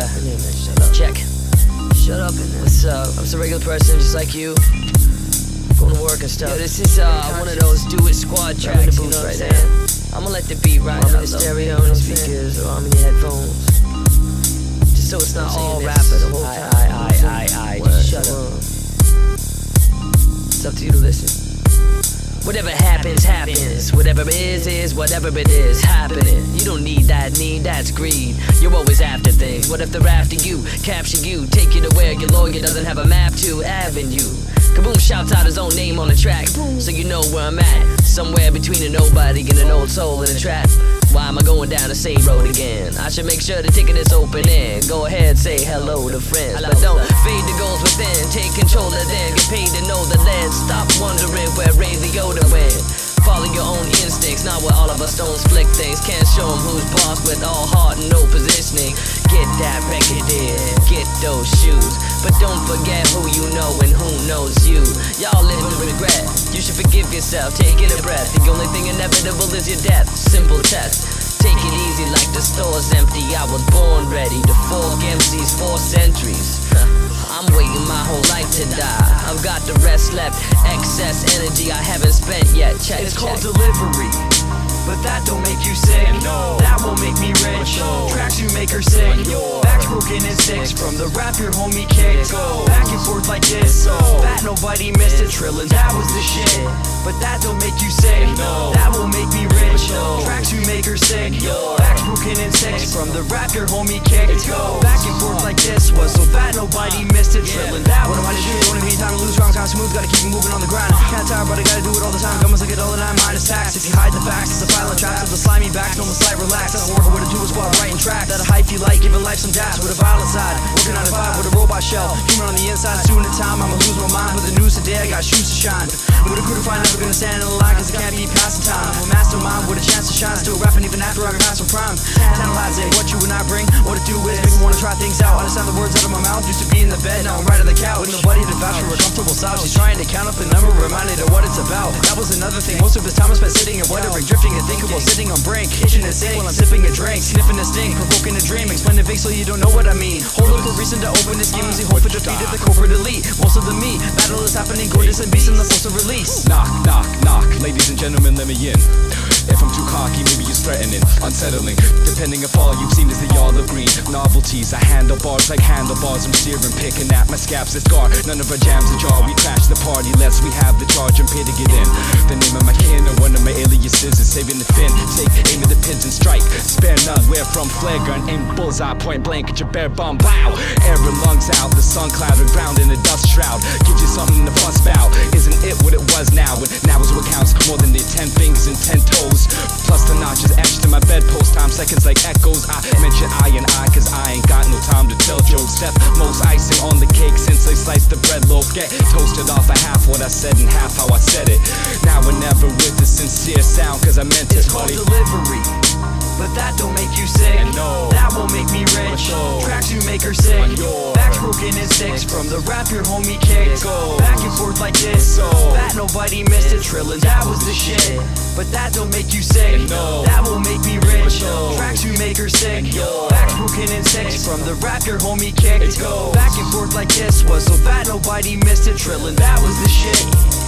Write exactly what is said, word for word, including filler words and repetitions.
Yeah, man, shut up. Check. Shut up in this. Uh, I'm just a regular person, just like you. Going to work and stuff. Yo, this is uh, one of those do it squad tracks, you know what I'm saying? I'm gonna let the beat ride. I'm in the stereo and the speakers, or I'm in your headphones. Just so it's not all rapper the whole time. I, I, I, I, just shut up. It's up to you to listen. Whatever happens, happens. Whatever is, is. Whatever it is, happening. You don't need that need, that's greed. You're always after things. What if they're after you? Capture you, take you to where your lawyer doesn't have a map to. Avenue. Kaboom shouts out his own name on the track, so you know where I'm at. Somewhere between a nobody and an old soul in a trap. Why am I going down the same road again? I should make sure the ticket is open in. Go ahead, say hello to friends, but don't fade the goals within. Take control of them, get paid to know the land. Stop wondering where Ray Liotta went. Follow your own instincts, not what all of us don't flick things. Can't show them who's boss with all heart and no positioning. Get that record in, get those shoes, but don't forget who you know and who knows you. Y'all live with regret, you should forgive yourself, taking a breath. The only thing inevitable is your death, simple test. Take it easy like the store's empty. I was born ready to fork M Cs four centuries. I'm waiting my whole life to die. I've got the rest left, excess energy I haven't spent yet. Check, It's check. called delivery, but that don't make you sick. No. That won't make me rich. No. Tracks you make her sick. Back's broken in six from the rap your homie kicked. Back and forth like this. Fat nobody missed it. Trillin', that was the shit. But that don't make you sick. No. That won't make me rich. No. Tracks you make her sick. Back's broken in six from the rap your homie kicked. Back and forth like this was so fat nobody missed it. Trillin', that What was am I the to do? shit. Don't need time to lose, strong, kind of smooth. Gotta keep it moving on the grind. Can't tire, but I gotta do it all the time. Almost like it all the nine minus tax. If you hide the facts, it's a violent trap. So the slimy back, no slight relax. I don't work with a dual squad writing tracks. That a hype you like, giving life some dash with a violent side. Working on a vibe with a robot shell. Human on the inside, soon in time. I'ma lose my mind with the news today. I got shoes to shine. With a crew to find, never gonna stand in the line, cause it can't be passing time. I'm a mastermind with a chance to shine. Still rapping even after I pass from prime. Analyze it, what you and I bring. What it do is make me wanna try things out. Understand the words out of my mouth. Used to be in the bed, now I'm right on the couch. With nobody to vouch for a comfortable slouch. She's trying to count up the number, reminded of what it's about. That was another thing. Most of his time I spent sitting and wondering, drifting and thinking while sitting on brink. Kitchen and sink while I'm sipping a drink, sniffing a stink, provoking a dream. Explain the vague so you don't know what I mean. Hold up a reason to open this game as we hope for defeat of the corporate elite. Most of the me, battle is happening, gorgeous and beast in the force of release. Knock, knock, knock, ladies and gentlemen, let me in. If I'm too cocky, maybe it's threatening, unsettling. Depending if all you've seen is the olive green novelties. I handle bars like handlebars. I'm steering, picking at my scabs that scar. None of our jams ajar. We crash the party lest we have the charge and pay to get in. The name of my kin or one of my aliases is saving the fin. Take aim at the pins and strike. Spare none. Where from flare gun, aim bullseye, point blank at your bare bum. Wow, air and lungs out. The sun clouded ground in a dust shroud. Gives you something to fuss about. Isn't it what it was now? And now is what counts more than the ten fingers and ten toes. Plus the notches etched to my bedpost. Time seconds like echoes. I mention I and I, cause I ain't got no time to tell jokes. Step most icing on the cake since I sliced the bread loaf. Get toasted off a half what I said and half how I said it. Now or never with a sincere sound, cause I meant it, It's called buddy. delivery, but that don't make you sick. No. That won't make me rich. No. Tracks you make her sick. No. Back's broken in six from the rap your homie kicked. Go. Back and forth like this. Go. Fat nobody missed it. Trillin', that was the shit. But that don't make you sick. No. That won't make me rich. No. Tracks you make her sick. No. Back's broken in six from the rap your homie kicked. Go. Back and forth like this was so fat nobody missed it. Trillin', that was the shit.